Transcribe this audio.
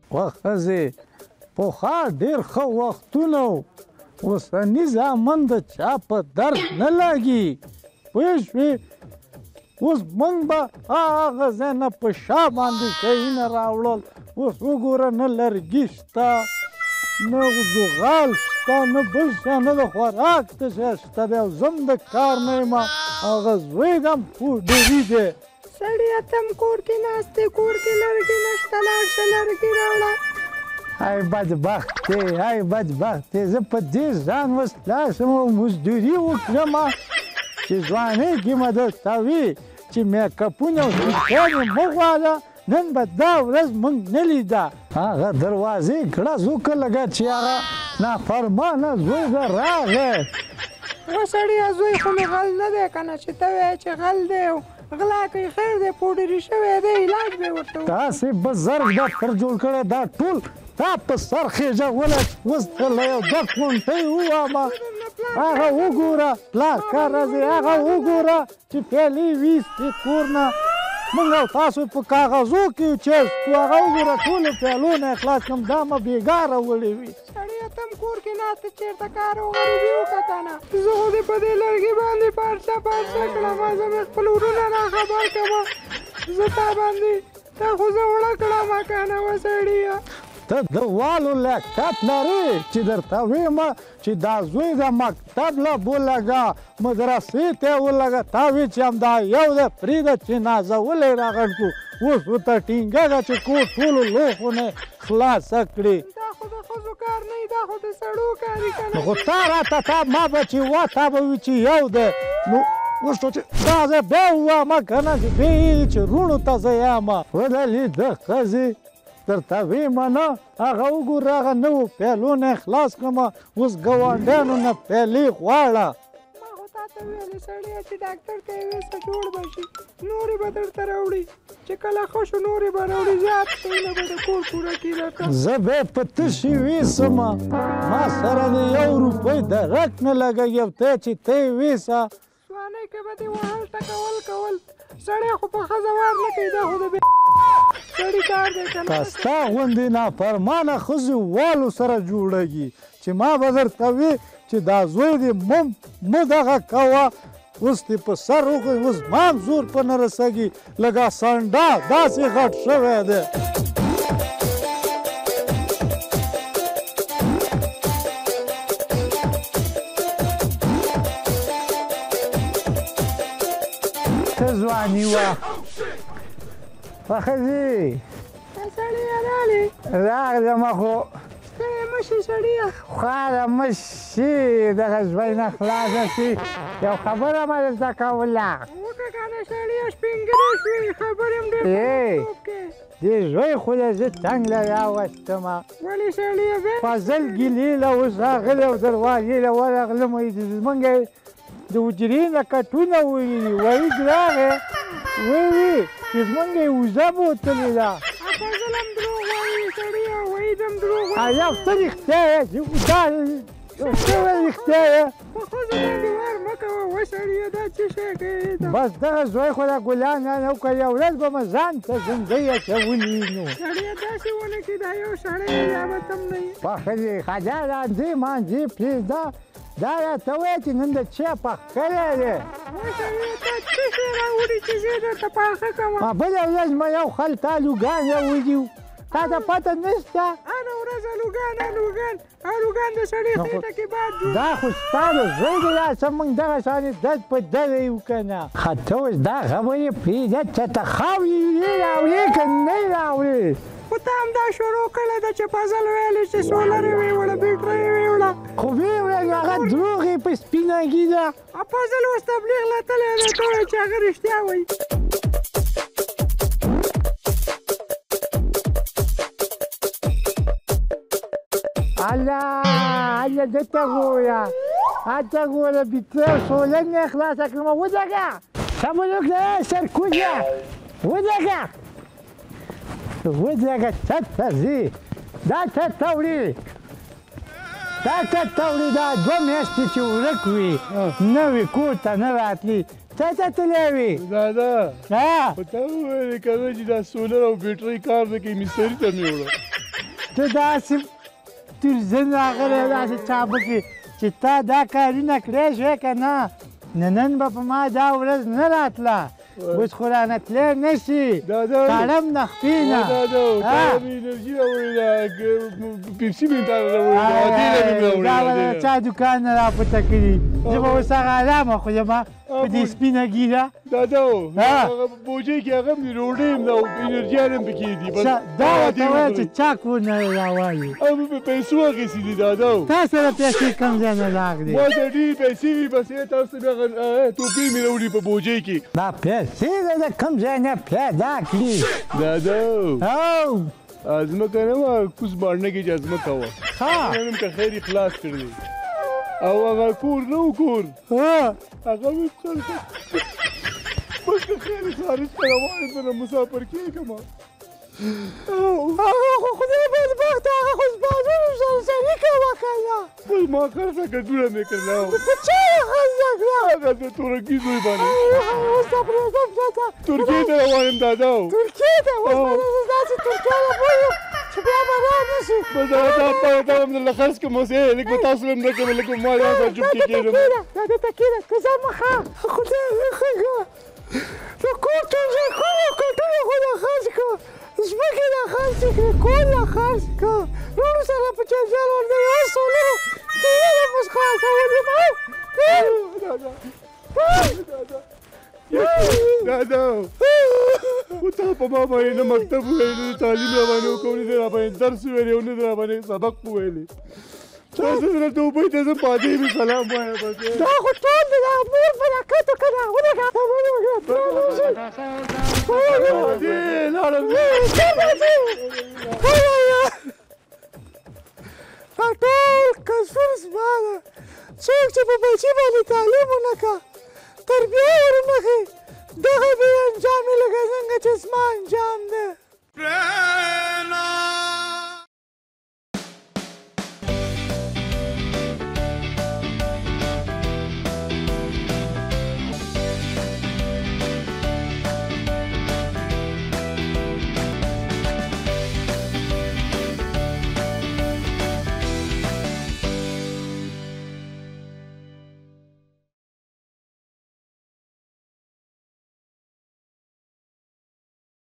ښځې پخوا ډېر ښه وختونه و اوسني زامن د چا په درد نه لګي پوه شوې اوس موږ به هغه ځای نه په شا باندې شیونه راوړل اوس وګوره نه لرګي شته نه زغال شته نه بل شی نه د خوراک څه شی شته دی او زه هم د کار نه یم هغه زوی د هم پوډري دی سړیه ته هم کور کې ناست دی کور کې لرګي نشته لاړ شه لرګي راوړه ای بدبختې ای بدبختې زه په دې ځان اوس لاړ شم او مزدوري وکړم چې ځوانۍ کې مې درته وي چې میکاپونه او سیکان یې مه غواړه نن به دا ورځ موږ نه لیده هغه دروازې ګړز وکړه لږه چې هغه نافرمانه زوی به راغی و سړیه زوی خو مې غل نه دی که نه چې ته وایې چې غل دی غلا کوي خیر دی پوډري شوی دی علاج به یې ورته تاسې بزرګ دفتر جوړ کړی دا ټول تا په سر خېژه ولټ اوس ته له یو 10 غونټۍ ووامه هغه وګوره پلار کار راځي هغه وګوره چې پیلې ویستې کور نه موږ او تاسو په کاغذو کې چیستو هغه وګوره ټولو پیلو نه یې خلاص کړم دا مه بېګاره وړې وي سړیه ته هم کور کې ناست چېرته کار او غریبي وکړه که نه زه خو دې په دې لرګي باندې پارچه کړم زه مې خپل ورونه راخبر کړم زه تا باندې تا خو زه وړه کړم که نه و سړیه ته د والو لیاقت لرې چې درته ویم چې دا زوی د مکتب له بولګه مدرسې ته یې ولګه تا وی چې همدا یو دی پرېږده چې نازولی راغونډ کړو اوس ورته ټینګه ده چې کور ټولو لوښونه خلاصه کړي دا خو د ښځو کار نه وي دا خو د سړو کار وي که نه خو تا راته تا ما به چې وا تا به وي چې یو دی نو اوس نو چې دا زه بیا ووامه که نه چې بیا چې روڼو ته زه یم ودلې د ښځې درته ویمه نه هغه وګوره هغه نوو پیلو نه یې خلاص کړمه اوس ګاونډیانو نه پیلې غواړه ما خو تا ته ویلې سړیه چې ډاکټر ته یې ویسه جوړ به شي نورې به درته راوړي چې کله ښه شو نورې به راوړي زیات شیونه به د کور پوره کړي راته زه به یې په تشي ویسمه ما سره د 1 روپۍ درک نه لګوي او ته چې ته یې ویسه ځوانۍ کې به دې وهل ټکول سړی خو په ښځه وار نه کوي دا خو د سړي کار دی که که ستا غوندې نافرمانه ښځې والو سره جوړېږي چې ما به درته وي چې دا زوی دې مه دغه کوه اوس دې په سر وخوري اوس ما هم زور په نه رسېږي لږه سنډا داسې غټ شوی دی څه ځواني وه ښځې سړیه رالې راغلمه خو ستړی مه شي سړیه خواره مه شي دغه ژوی نه خلاصه شي یو خبره مې درته کوله وکړه که نه سړیه سپینګرې شوې خبرې هم ډېر دې ژوی خو دې زه تنګ له راوستمه ولې سړیه بیا فضل ګیلې له اوس راغلی او دروازې له ورغلم زمونږ د حجرې نه کټونه وویلي وعید راغی ویې چې زمونږ یې وزه بوتلې ده فضل هم دروغ وایي سړیه وعید هم دروغ وایي یو څه رښتیا یې چې دا یو څه رښتیا یې په ښځو باندې وار مه کوه و سړیه دا څه شی کوې بس دغه زوی خو د ګلان نه وکړه یو ورځ به مې ځان ته زندۍ اچولي نو سړیه داسې ونه کړي دا یو سړی دی یا به تم نه یې په ښځې خجا راځې مانځې پرېږده دا راته وایه چې نن د چا پخ کړی دی و سړیه تا څه شی راوړي چې زه درته پاخه کړمه بله ورځ مې یو خلط الوګان راوړي تا ته پته نشته هره ورځ الوګان د سړي خېټه کې باد جوړ دا خو ستا د زوی دی دا څه موږ دغه شانې دد په دده یو که نه ښه ته اوس دا خبرې پرېږده چې ته خاورې یې راوړې که نه یې راوړې خو ته هم دا شروع کړې ده چې فضل ویلې چې سولر یې ویوړه بیټرۍ یې ویوړه خو ویې ویل هغه دروغ یې په سپیناګي ده فضل اوس تبلیغ له تلی دی ته وایې چې هغه رښتیا وایي الله دته ګوره هلته ګوره بیټرۍ سولر مې خلاصه کړمه ودرېږه صبر وکړه سرکوزه ودرېږه ودرېږه چېرته ځې دا چېرته وړې دا 2 میاشتې چې ورک وي نه وي کور ته نه راتلي چېرته تللی وې دادا خو ته وویلې که نه چې دا سولر او بیټرۍ کار نه کوي مستري ته مې وړه ته داسې تورزن راغلی داسې چابکې چې تا دا کارونه کړی شوې که نه نن به په ما دا ورځ نه راتله اوس خو رانه تلی نه شي کړم د خپې نه پیپسي مې تا دا به د چا دوکان نه راپورته کړي زه به اوس هغه ارامه خورم په دې سپینه ږیره دادا هغه بوجۍ کې هغه هم دي روډۍ هم ده او انرجیان هم پکې دي دا ورته وایه چې چا کور نه راوایي په پیسو اخېستې دي دادا تا سره پیسې کوم ځای نه راغلې ما سره ډېرې پیسې وي بس تاسو ته بیا ټوپۍ مې راوړي په بوجۍ کې دا پیسې به د کوم ځای نه پیدا کړي دادا او ځمکه نه وه کوز باڼه کې چې ځمکه وه نن هم که خیر یې خلاص کړی او هغه کور نه و کور هغه مې بس که خیر یې خارج ته روان یم نه مسافر کېږم هغه خو خدای بدبخته هغه خو زبانونو سره شریکه وه که نه بس ما خرڅه ګډوړه مې کړله په چا یې خرڅه کړه هغه د تورکي زوی باندې اوس ته پرېږدم چاته ترکیې ته روان یم دادا ترکیې ته اوس به زه داسې ترکیه ته بوځم چې بیا به را نه شي بس دا هم درله خرڅ کړم اوس لږ به تاسو هم راکړم لږ به ما ځان سره چوپ کې کېږم دا دته کېده که زه مخه خدای وښیږه د کور ټول ځایونه کټونه خو نه خرڅ کړه ځمکې نه خرڅ کړې کور نه خرڅ کړه نورو سره په جنجال ورته یو سولو تېره د مسخه اچولې دادا خو تا په ما باندې نه مکتب وویلې نه تعلیم را باندې وکړو نه دې را باندې درس وویلې او نه دې را باندې سبق وویلې تاسو سره دوبۍ ته زه پادې مې سلام وایم بس دا خو ټول د هغه مور برکت وکړه ولګه لاړم دا ټول قصور زما ده څوک چې په بچي باندې تعلیم ونه کړه تربیه یې ورونه ښي دغه بې انجام یې لکه څنګه چې زما انجام دی